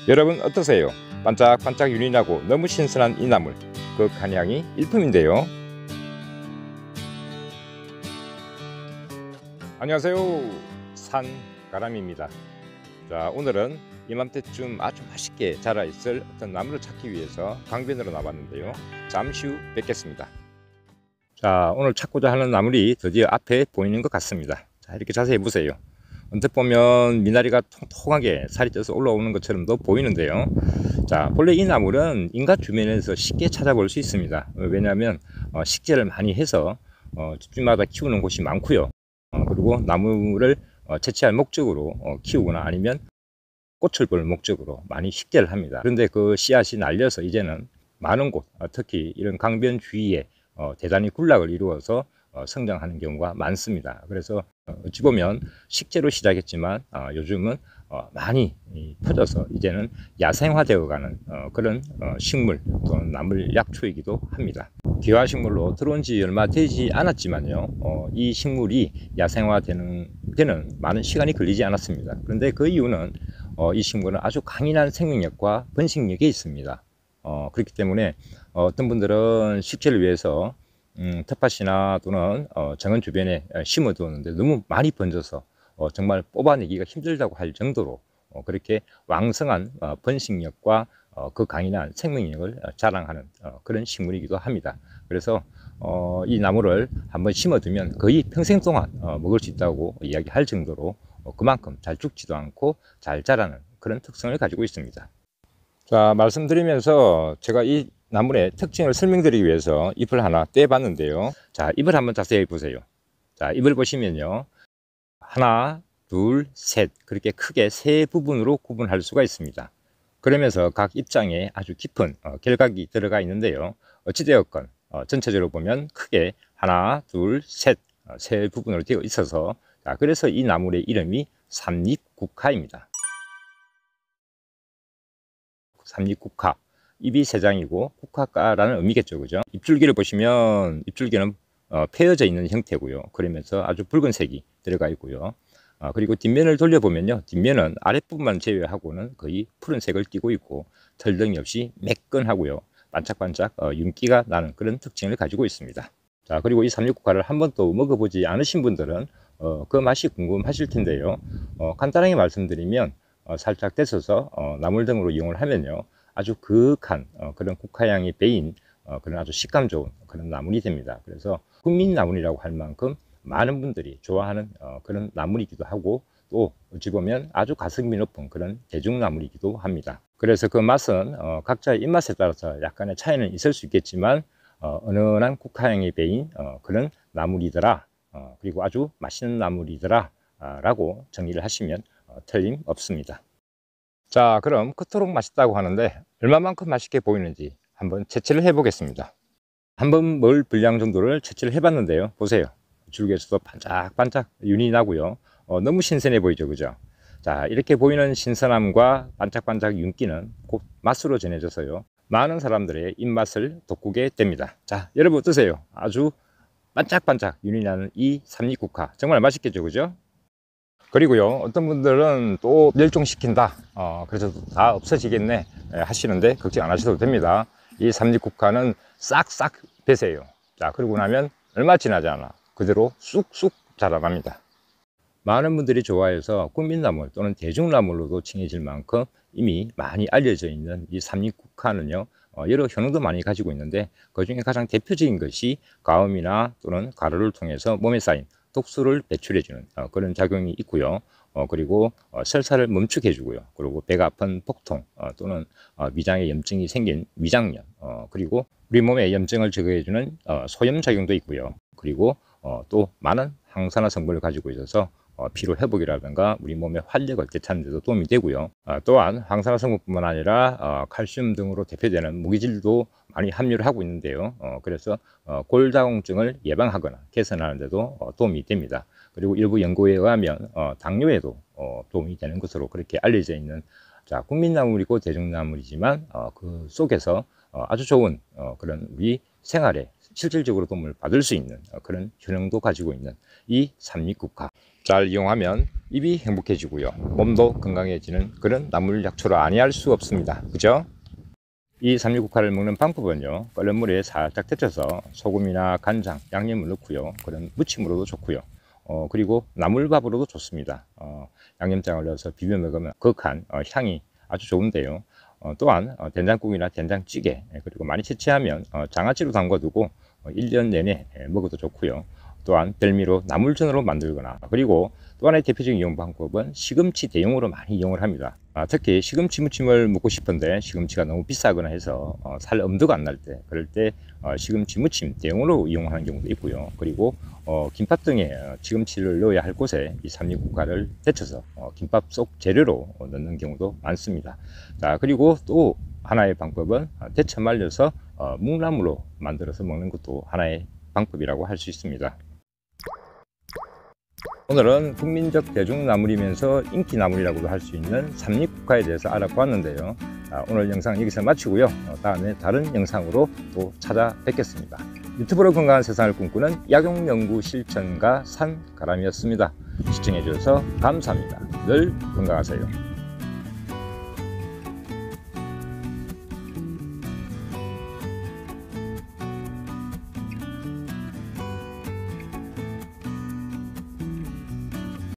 여러분 어떠세요? 반짝반짝 윤이 나고 너무 신선한 이 나물, 그 간향이 일품인데요. 안녕하세요, 산가람입니다. 자, 오늘은 이맘때쯤 아주 맛있게 자라있을 어떤 나물을 찾기 위해서 강변으로 나왔는데요. 잠시 후 뵙겠습니다. 자, 오늘 찾고자 하는 나물이 드디어 앞에 보이는 것 같습니다. 자, 이렇게 자세히 보세요. 언뜻 보면 미나리가 통통하게 살이 쪄서 올라오는 것처럼도 보이는데요. 자, 본래 이 나물은 인가 주변에서 쉽게 찾아볼 수 있습니다. 왜냐하면 식재를 많이 해서 집집마다 키우는 곳이 많고요. 그리고 나물을 채취할 목적으로 키우거나 아니면 꽃을 볼 목적으로 많이 식재를 합니다. 그런데 그 씨앗이 날려서 이제는 많은 곳, 특히 이런 강변 주위에 대단히 군락을 이루어서 성장하는 경우가 많습니다. 그래서 어찌 보면 식재로 시작했지만 요즘은 많이 퍼져서 이제는 야생화되어 가는 그런 식물 또는 나물 약초이기도 합니다. 기화식물로 들어온 지 얼마 되지 않았지만요, 이 식물이 야생화되는 데는 많은 시간이 걸리지 않았습니다. 그런데 그 이유는 이 식물은 아주 강인한 생명력과 번식력이 있습니다. 그렇기 때문에 어떤 분들은 식재를 위해서 텃밭이나 또는 정원 주변에 심어두었는데 너무 많이 번져서 정말 뽑아내기가 힘들다고 할 정도로 그렇게 왕성한 번식력과 그 강인한 생명력을 자랑하는 그런 식물이기도 합니다. 그래서 이 나무를 한번 심어두면 거의 평생 동안 먹을 수 있다고 이야기할 정도로 그만큼 잘 죽지도 않고 잘 자라는 그런 특성을 가지고 있습니다. 자, 말씀드리면서 제가 이 나물의 특징을 설명드리기 위해서 잎을 하나 떼봤는데요. 자, 잎을 한번 자세히 보세요. 자, 잎을 보시면요, 하나, 둘, 셋, 그렇게 크게 세 부분으로 구분할 수가 있습니다. 그러면서 각 잎장에 아주 깊은 결각이 들어가 있는데요. 어찌되었건 전체적으로 보면 크게 하나, 둘, 셋, 세 부분으로 되어 있어서, 자, 그래서 이 나물의 이름이 삼립국화입니다. 삼립국화, 잎이 세 장이고 국화가라는 의미겠죠, 그죠? 잎줄기를 보시면 잎줄기는 패여져 있는 형태고요. 그러면서 아주 붉은색이 들어가 있고요. 그리고 뒷면을 돌려보면요, 뒷면은 아랫부분만 제외하고는 거의 푸른색을 띠고 있고 털등이 없이 매끈하고요, 반짝반짝 윤기가 나는 그런 특징을 가지고 있습니다. 자, 그리고 이 삼립국화를 한 번도 먹어보지 않으신 분들은 그 맛이 궁금하실 텐데요. 간단하게 말씀드리면 살짝 데쳐서 나물 등으로 이용을 하면요, 아주 그윽한 그런 국화향이 배인 그런 아주 식감 좋은 그런 나물이 됩니다. 그래서 국민나물이라고 할 만큼 많은 분들이 좋아하는 그런 나물이기도 하고, 또 어찌 보면 아주 가성비 높은 그런 대중나물이기도 합니다. 그래서 그 맛은 각자의 입맛에 따라서 약간의 차이는 있을 수 있겠지만 은은한 국화향이 배인 그런 나물이더라, 그리고 아주 맛있는 나물이더라 라고 정의를 하시면 틀림없습니다. 자, 그럼 그토록 맛있다고 하는데 얼마만큼 맛있게 보이는지 한번 채취를 해 보겠습니다. 한번 먹을 분량 정도를 채취를 해 봤는데요, 보세요. 줄기에서도 반짝반짝 윤이 나고요. 너무 신선해 보이죠, 그죠? 자, 이렇게 보이는 신선함과 반짝반짝 윤기는 곧 맛으로 전해져서요, 많은 사람들의 입맛을 돋구게 됩니다. 자, 여러분 어떠세요? 아주 반짝반짝 윤이 나는 이 삼립국화 정말 맛있겠죠, 그죠? 그리고요, 어떤 분들은 또 멸종시킨다, 그래서 다 없어지겠네 하시는데 걱정 안 하셔도 됩니다. 이 삼립국화는 싹싹 베세요. 자, 그러고 나면 얼마 지나지 않아 그대로 쑥쑥 자라납니다. 많은 분들이 좋아해서 국민나물 또는 대중나물로도 칭해질 만큼 이미 많이 알려져 있는 이 삼립국화는요, 여러 효능도 많이 가지고 있는데 그 중에 가장 대표적인 것이 가음이나 또는 가루를 통해서 몸에 쌓인 독소를 배출해주는 그런 작용이 있고요. 그리고 설사를 멈추게 해주고요. 그리고 배가 아픈 복통 또는 위장에 염증이 생긴 위장염, 그리고 우리 몸에 염증을 제거해주는 소염 작용도 있고요. 그리고 또 많은 항산화 성분을 가지고 있어서 피로 회복이라든가 우리 몸의 활력을 되찾는 데도 도움이 되고요. 또한 항산화 성분뿐만 아니라 칼슘 등으로 대표되는 무기질도 많이 함유를 하고 있는데요. 그래서 골다공증을 예방하거나 개선하는 데도 도움이 됩니다. 그리고 일부 연구에 의하면 당뇨에도 도움이 되는 것으로 그렇게 알려져 있는, 자, 국민나물이고 대중나물이지만 그 속에서 아주 좋은 그런 우리 생활에 실질적으로 도움을 받을 수 있는 그런 효능도 가지고 있는 이 삼립국화. 잘 이용하면 입이 행복해지고요. 몸도 건강해지는 그런 나물 약초를 아니할 수 없습니다. 그죠? 이 삼립국화를 먹는 방법은요, 끓는 물에 살짝 데쳐서 소금이나 간장, 양념을 넣고요. 그런 무침으로도 좋고요. 그리고 나물밥으로도 좋습니다. 양념장을 넣어서 비벼 먹으면 거한 향이 아주 좋은데요. 또한 된장국이나 된장찌개, 그리고 많이 채취하면 장아찌로 담궈두고 1년 내내 먹어도 좋고요. 또한 별미로 나물전으로 만들거나, 그리고 또 하나의 대표적인 이용 방법은 시금치 대용으로 많이 이용을 합니다. 특히 시금치 무침을 먹고 싶은데 시금치가 너무 비싸거나 해서 살 엄두가 안 날 때, 그럴 때 시금치 무침 대용으로 이용하는 경우도 있고요. 그리고 김밥 등에 시금치를 넣어야 할 곳에 이 삼립국화를 데쳐서 김밥 속 재료로 넣는 경우도 많습니다. 자, 그리고 또 하나의 방법은 데쳐 말려서 묵나물로 만들어서 먹는 것도 하나의 방법이라고 할 수 있습니다. 오늘은 국민적 대중나물이면서 인기나물이라고도 할 수 있는 삼립국화에 대해서 알아보았는데요. 오늘 영상 여기서 마치고요. 다음에 다른 영상으로 또 찾아뵙겠습니다. 유튜브로 건강한 세상을 꿈꾸는 약용연구실천가 산가람이었습니다. 시청해 주셔서 감사합니다. 늘 건강하세요.